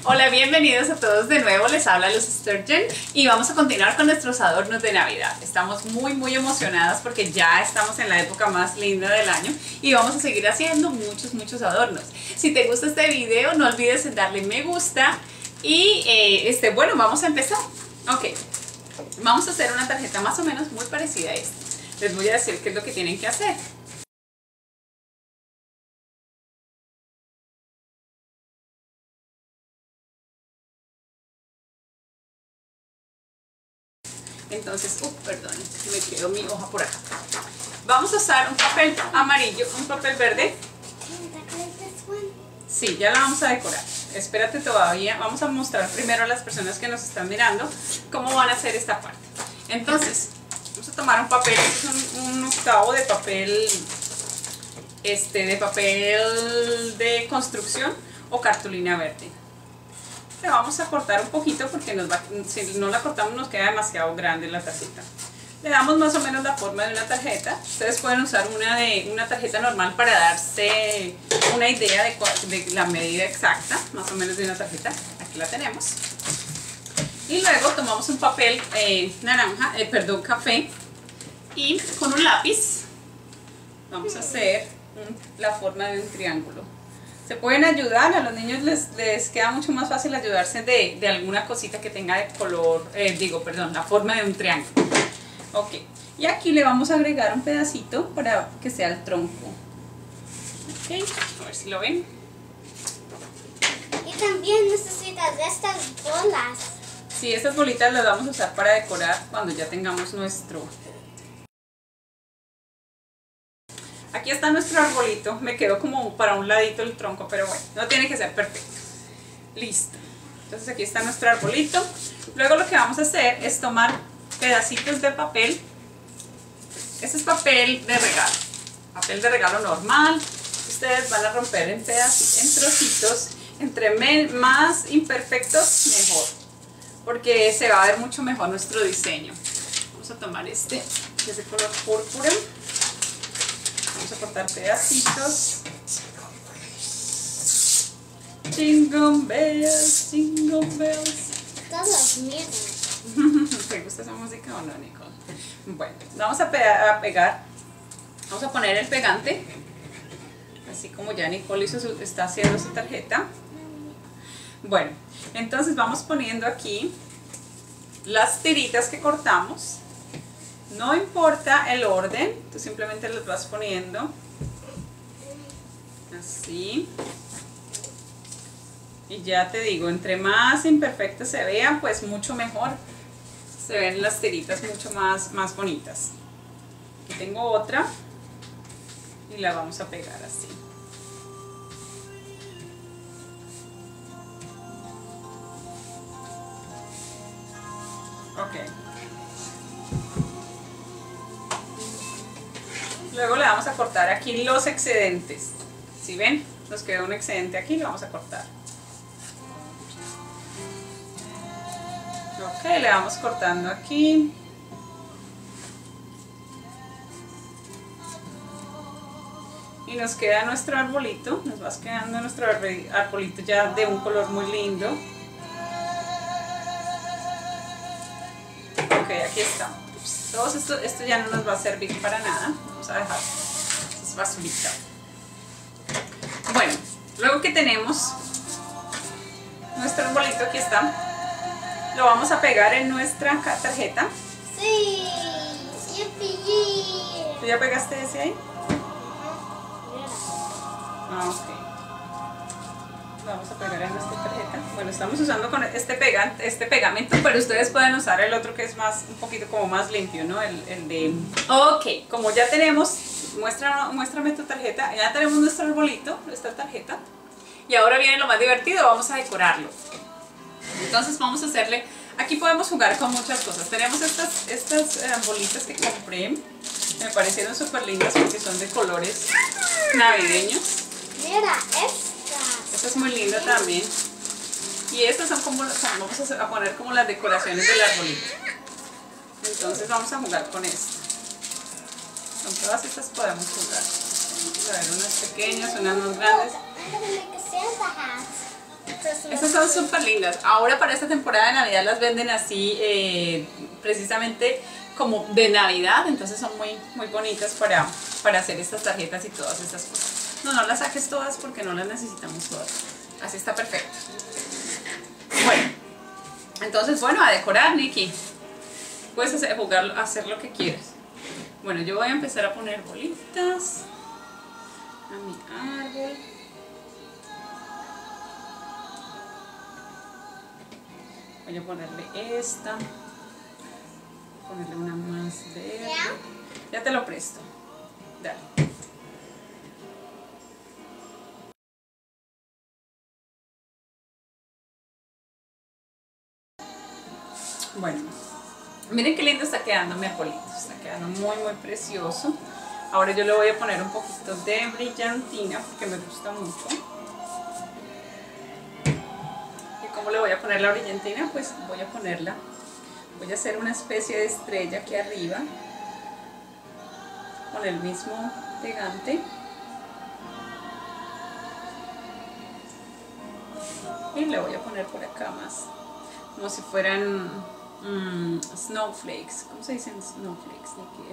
Hola, bienvenidos a todos de nuevo, les habla Luz Sturgeon y vamos a continuar con nuestros adornos de Navidad. Estamos muy emocionadas porque ya estamos en la época más linda del año y vamos a seguir haciendo muchos adornos. Si te gusta este video, no olvides en darle me gusta y bueno, vamos a empezar. Ok, vamos a hacer una tarjeta más o menos muy parecida a esta. Les voy a decir qué es lo que tienen que hacer. Entonces, perdón, me quedó mi hoja por acá. Vamos a usar un papel amarillo, un papel verde. Sí, ya la vamos a decorar. Espérate todavía, vamos a mostrar primero a las personas que nos están mirando cómo van a hacer esta parte. Entonces, vamos a tomar un papel, este es un octavo de papel, de construcción o cartulina verde. Le vamos a cortar un poquito porque si no la cortamos nos queda demasiado grande la tacita. Le damos más o menos la forma de una tarjeta. Ustedes pueden usar una tarjeta normal para darse una idea de la medida exacta, más o menos de una tarjeta. Aquí la tenemos. Y luego tomamos un papel café, y con un lápiz vamos a hacer la forma de un triángulo. Se pueden ayudar, a los niños les queda mucho más fácil ayudarse de alguna cosita que tenga de color, la forma de un triángulo. Ok, y aquí le vamos a agregar un pedacito para que sea el tronco. Ok, a ver si lo ven. Y también necesitas de estas bolas. Sí, estas bolitas las vamos a usar para decorar cuando ya tengamos nuestro... Aquí está nuestro arbolito, me quedó como para un ladito el tronco, pero bueno, no tiene que ser perfecto. Listo. Entonces aquí está nuestro arbolito. Luego lo que vamos a hacer es tomar pedacitos de papel. Este es papel de regalo normal. Ustedes van a romper en trocitos. Entre más imperfectos, mejor, porque se va a ver mucho mejor nuestro diseño. Vamos a tomar este, que es de color púrpura. Vamos a cortar pedacitos. Jingle bells, jingle bells. Todos miran. ¿Te gusta esa música o no, Nicole? Bueno, vamos a pegar. Vamos a poner el pegante. Así como ya Nicole está haciendo su tarjeta. Bueno, entonces vamos poniendo aquí las tiritas que cortamos. No importa el orden, tú simplemente las vas poniendo así. Y ya te digo, entre más imperfectas se vean, pues mucho mejor. Se ven las tiritas mucho más bonitas. Aquí tengo otra y la vamos a pegar así. Ok. Luego le vamos a cortar aquí los excedentes. ¿Sí ven? Nos quedó un excedente aquí, lo vamos a cortar. Ok, le vamos cortando aquí. Y nos queda nuestro arbolito. Nos va quedando nuestro arbolito ya de un color muy lindo. Ok, aquí está. Todo esto ya no nos va a servir para nada. Vamos a dejar. Esto es basurita. Bueno, luego que tenemos nuestro arbolito, aquí está, lo vamos a pegar en nuestra tarjeta. Sí, yippee. ¿Tú ya pegaste ese ahí? Ah, ok. Lo vamos a pegar en nuestra tarjeta. Bueno, estamos usando con este pegamento, pero ustedes pueden usar el otro que es un poquito como más limpio, ¿no? El de... Ok, como ya tenemos, muéstrame tu tarjeta, ya tenemos nuestro arbolito, nuestra tarjeta. Y ahora viene lo más divertido, vamos a decorarlo. Entonces vamos a hacerle... Aquí podemos jugar con muchas cosas. Tenemos estas bolitas que compré. Me parecieron súper lindas porque son de colores navideños. Mira, Esta es muy linda también. Y estas son como, vamos a poner como las decoraciones del arbolito. Entonces vamos a jugar con esto. Con todas estas podemos jugar. Vamos a ver unas pequeñas, unas más grandes. Estas son súper lindas. Ahora para esta temporada de Navidad las venden así, precisamente como de Navidad, entonces son muy bonitas para hacer estas tarjetas y todas estas cosas. No las saques todas porque no las necesitamos todas. Así está perfecto. Bueno, entonces a decorar, Nikki. Puedes hacer lo que quieras. Bueno, yo voy a empezar a poner bolitas a mi árbol. Voy a ponerle esta. Ponerle una más verde. Ya te lo presto. Dale. Bueno, miren qué lindo está quedando mi arbolito. Está quedando muy precioso. Ahora yo le voy a poner un poquito de brillantina porque me gusta mucho. ¿Y cómo le voy a poner la brillantina? Pues voy a hacer una especie de estrella aquí arriba con el mismo pegante. Y le voy a poner por acá más, como si fueran snowflakes. ¿Cómo se dicen snowflakes?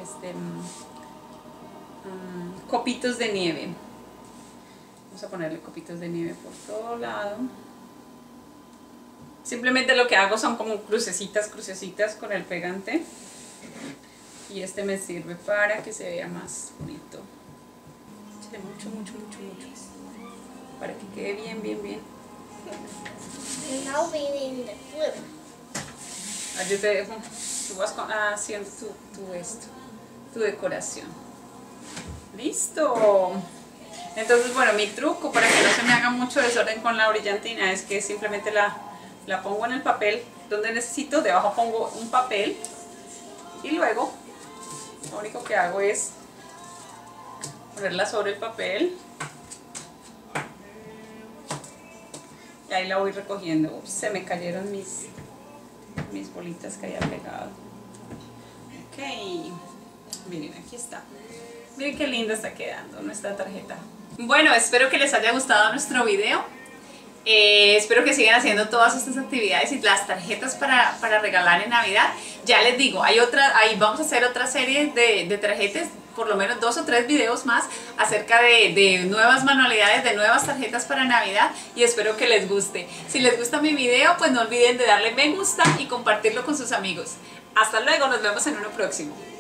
Copitos de nieve. Vamos a ponerle copitos de nieve por todo lado. Simplemente lo que hago son como crucecitas con el pegante. Y este me sirve para que se vea más bonito. Échale mucho. Para que quede bien. Now we need the flip. Yo te dejo, tú vas haciendo tu decoración. ¡Listo! Entonces, mi truco para que no se me haga mucho desorden con la brillantina es que simplemente la pongo en el papel donde necesito, debajo pongo un papel y luego lo único que hago es ponerla sobre el papel y ahí la voy recogiendo. Ups, se me cayeron mis bolitas que había pegado. Ok, miren, aquí está. Miren qué linda está quedando nuestra tarjeta. Bueno, espero que les haya gustado nuestro video. Espero que sigan haciendo todas estas actividades y las tarjetas para regalar en Navidad. Ya les digo, ahí vamos a hacer otra serie de tarjetas, por lo menos 2 o 3 videos más acerca de nuevas manualidades, de nuevas tarjetas para Navidad, y espero que les guste. Si les gusta mi video, pues no olviden de darle me gusta y compartirlo con sus amigos. Hasta luego, nos vemos en uno próximo.